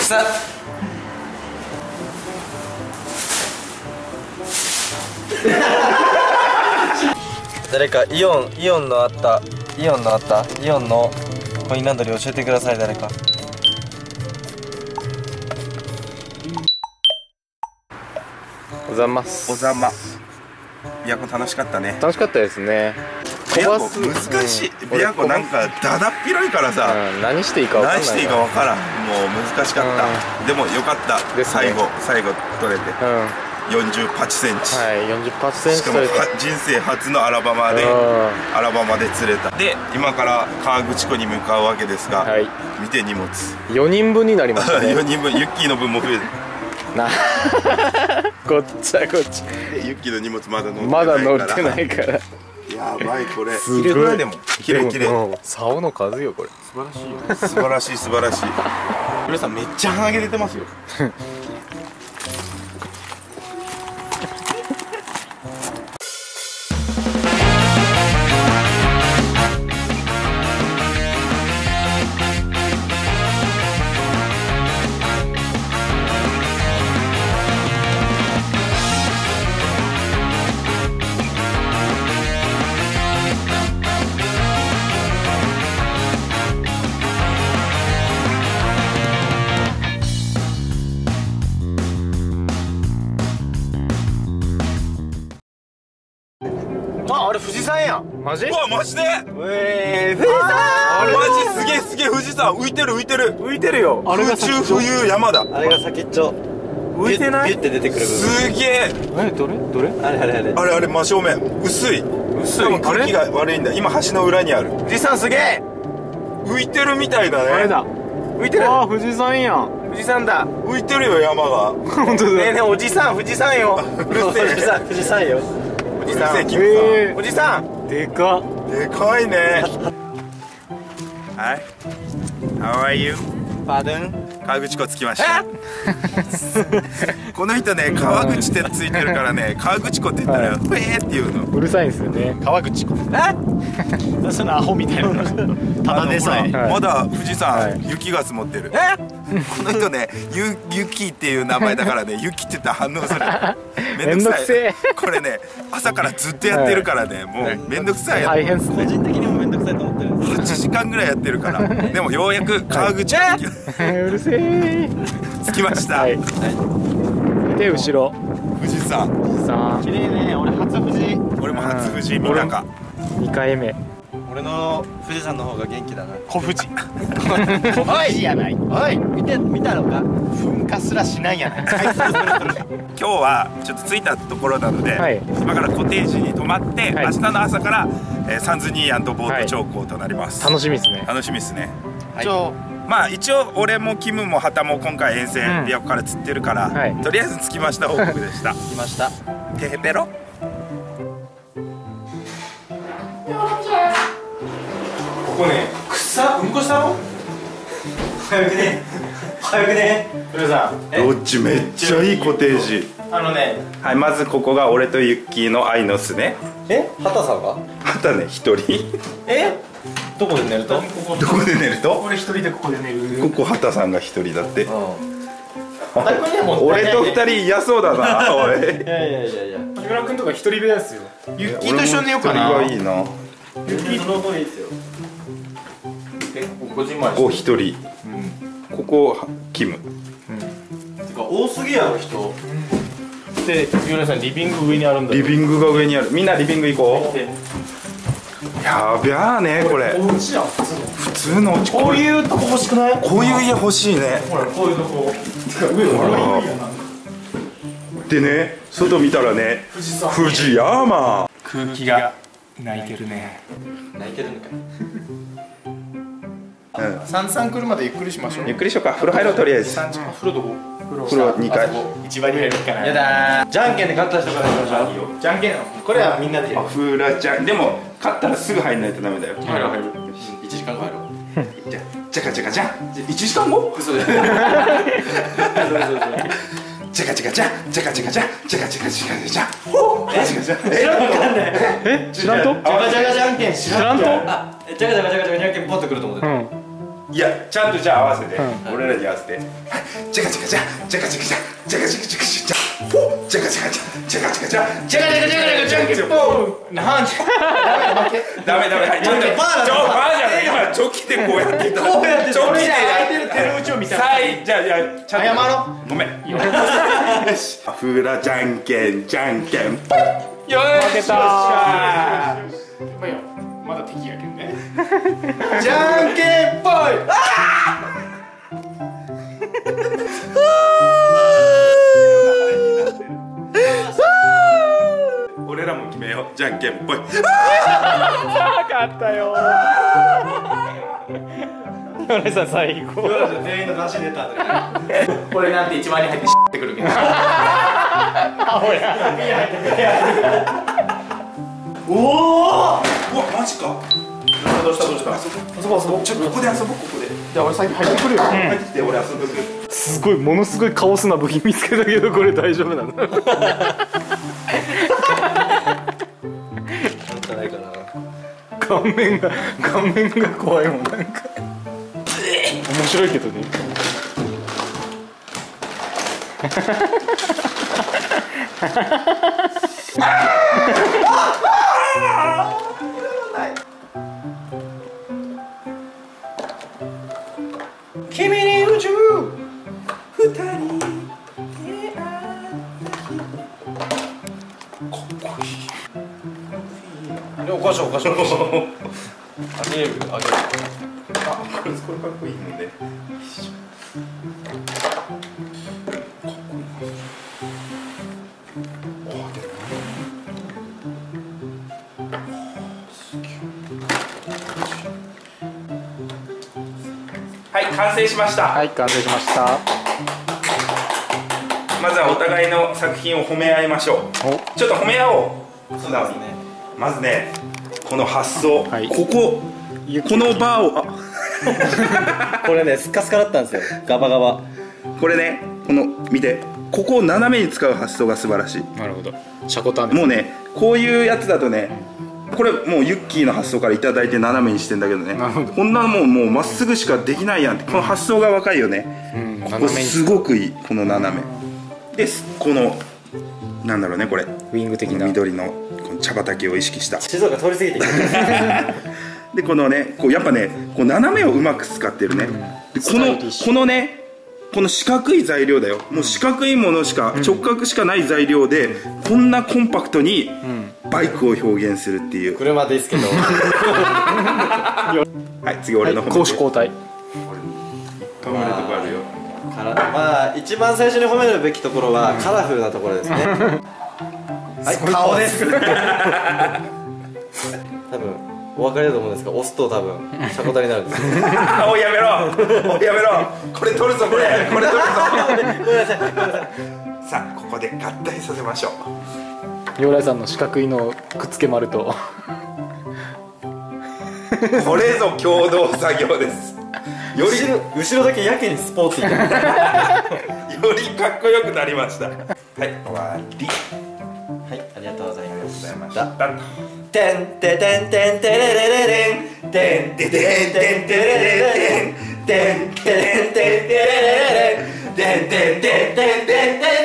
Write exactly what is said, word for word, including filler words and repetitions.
さ誰かイオンイオンのあったイオンのあったイオンのコインランドリー教えてください誰か。 おざますおざま。琵琶湖楽しかったね。 楽しかったですね。 琵琶湖難しい。琵琶湖なんかだだっ広いからさ、 うん、何していいか分かんない。 何していいか分からん。もう難しかった、うん、でもよかった、ね、最後最後取れて、うん、よんじゅうはちセンチ、 はい、よんじゅうはちセンチ取れて、 しかも人生初のアラバマで、うん、アラバマで釣れた。で今から河口湖に向かうわけですが、はい、見て荷物よにんぶんになりましたね。 よにんぶん、ユッキーの分も増えるなこっちゃこっち。 ユッキーの荷物まだ乗ってないからまだ乗ってないから。 やばいこれ。 すごい。 でも綺麗綺麗。 竿の数よこれ。 素晴らしいよ。素晴らしい素晴らしい。皆さんめっちゃ鼻毛出てますよ。 あ、あれ富士山やん。 マジ？ うわマジで？ えー、富士山。 あれマジすげえすげえ富士山浮いてる浮いてる浮いてるよ。 空中浮遊山だ。 あれが先っちょ。浮いてない？ピュって出てくる部分。 すげえ。 え、どれどれ？ あれあれあれ。 あれあれ真正面薄い。薄い。多分空気が悪いんだ。今橋の裏にある。 富士山すげえ。 浮いてるみたいだね。 あれだ。 浮いてる。 ああ富士山やん。 富士山だ。 浮いてるよ山が。 本当だ。 ねえねえおじさん富士山よ。 うるせえ。 富士山富士山よ。 おじさん、 おじさんでかでかいね。はい How are you? パドゥン。 河口湖着きました。この人ね川口ってついてるからね河口湖って言ったらふえーって言うの。 うるさいんですよね。 川口湖。え？そのアホみたいな。ただでさえ。 まだ富士山雪が積もってる。え？この人ねゆ雪っていう名前だからね雪って言ったら反応する。めんどくさい。これね朝からずっとやってるからねもうめんどくさい。 大変っすね。 個人的にもめんどくさいと思ってるんです。 はちじかんぐらいやってるから。でもようやく川口湖うるせえ。 着きました。 で後ろ富士山。 富士山。 綺麗ね。俺初富士。 俺も初富士見たか。 にかいめ。 俺の富士山の方が元気だな。 小富士。 おいやない。おい見て見たのか。噴火すらしないやない。 今日はちょっと着いたところなので、はい、今からコテージに泊まって、はい、明日の朝から、えー、サンズニーヤンとボート長行となります。 はい、楽しみですね。 楽しみですね。 はい、 まあ一応俺もキムもハタも今回遠征琵琶湖から釣ってるから、はい、とりあえず着きました報告でした。 着きました。 テヘペロ。ここね草うんこしたの？早くね早くね。 古さんロッジめっちゃいいコテージ。 あのねはいまずここが俺とユッキーの愛の巣ね。 え畑さんが？ 畑ね一人。 えどこで寝ると？ どこで寝ると？ 俺一人でここで寝る。 ここ畑さんが一人だって。 俺と二人嫌そうだな。おい。 いやいやいやいや。 木村君とか一人部屋ですよ。 ユッキーと一緒に寝ようかな。 俺も一人がいいな。 ユッキーの方がいいですよ。 ここ一人。ここキム。 てか多すぎやろ人。 で、ゆうねさんリビング上にあるんだ。 リビングが上にある。みんなリビング行こう。やべゃねこれ。 お家やん普通のお家。 こういうとこ欲しくない？ こういう家欲しいね。 ほらこういうとこ。 でね外見たらね富士山。 空気が泣いてるね。 泣いてるのかい。 さんさん来るまでゆっくりしましょう。 ゆっくりしようか。風呂入ろうとりあえず。 風呂どこ？ 風呂にかい。 一番に入るかな。 やだー。じゃんけんで勝った人からやりましょう。 じゃんけん。これはみんなでやる。 フラちゃんでも勝ったらすぐ入んないとダメだよ。 入る入る。 いちじかんご入ろう。 じゃじゃかじゃかじゃん。いちじかんご？ 嘘で。 じゃかじゃかじゃん。じゃかじゃかじゃん。じゃかじゃかじゃかじゃん。ほっ。じゃかじゃかじゃん。 知らんかんない。 え知らんと？ じゃかじゃかじゃんけん知らんと？ あ、じゃかじゃかじゃかじゃんけんポンとくると思ってた。 いやちゃんとじゃあ合わせて、俺らに合わせてジャカジャカジャジャカジャカジャジャカジャカジャカジャフォージャカジャカジャジャカジャカジャジャカジャカジャカジャンケンポンなんじゃダメダメはいちょっとバーじゃない今チョキでこうやってたこうやってチョキでやってる手の内を見たはいじゃあじゃあちゃんと謝ろうごめんよしフラじゃんけんじゃんけんポンよし負けたまだ敵やけどねじゃんけんぽい俺らも決めようじゃんけんぽい勝ったよヨネさん最高ヨネさん全員の出し出たこれなんて一番に入ってってくるけどアホやおおうわマジかどうしたどうした遊ぼう遊ぼうちょっとここで遊ぼうここでじゃあ俺先入ってくるよ入ってきて俺遊ぶすごいものすごいカオスな部品見つけたけどこれ大丈夫なのなんじゃないかな顔面が顔面が怖いもんなんか面白いけどね君に宇宙二人かっこいいおかしいおかしいおかしいあげるあげるあこれこれかっこいいもんねはい完成しました。 はい完成しました。 まずはお互いの作品を褒め合いましょう。ちょっと褒め合おう。 そうですね。 まずねこの発想、 はい、 こここのバーをあこれねスカスカだったんですよガバガバ。 これねこの見てここを斜めに使う発想が素晴らしい。 なるほど。シャコタンもうねこういうやつだとねこれもうユッキーの発想からいただいて斜めにしてんだけどねこんなのもうもうまっすぐしかできないやんってこの発想が若いよね、うん、ここすごくいいこの斜めでこのなんだろうねこれウィング的な緑のこの茶畑を意識した静岡通り過ぎていくでこのねこうやっぱねこう斜めをうまく使ってるね、うん、でこのこのねこの四角い材料だよもう四角いものしか、うん、直角しかない材料でこんなコンパクトにバイクを表現するっていう車ですけどはい次俺の方、はい、攻守交代褒めるとこあるよまあ一番最初に褒めるべきところはカラフルなところですねはい顔です多分お分かりだと思うんですが押すと多分シャコタになるんですおいやめろおいやめろこれ取るぞこれこれ取るぞごめんなさいごめんなさいさあここで合体させましょう陽来さんの四角いのくっつけ丸とこれぞ共同作業ですより後ろだけやけにスポーツよりかっこよくなりましたはい終わりはいありがとうございましたてんててんてんてれれれれんてんててんてんてれれれれんてんてんてんてれれれれんてんてんてんてんてんてれ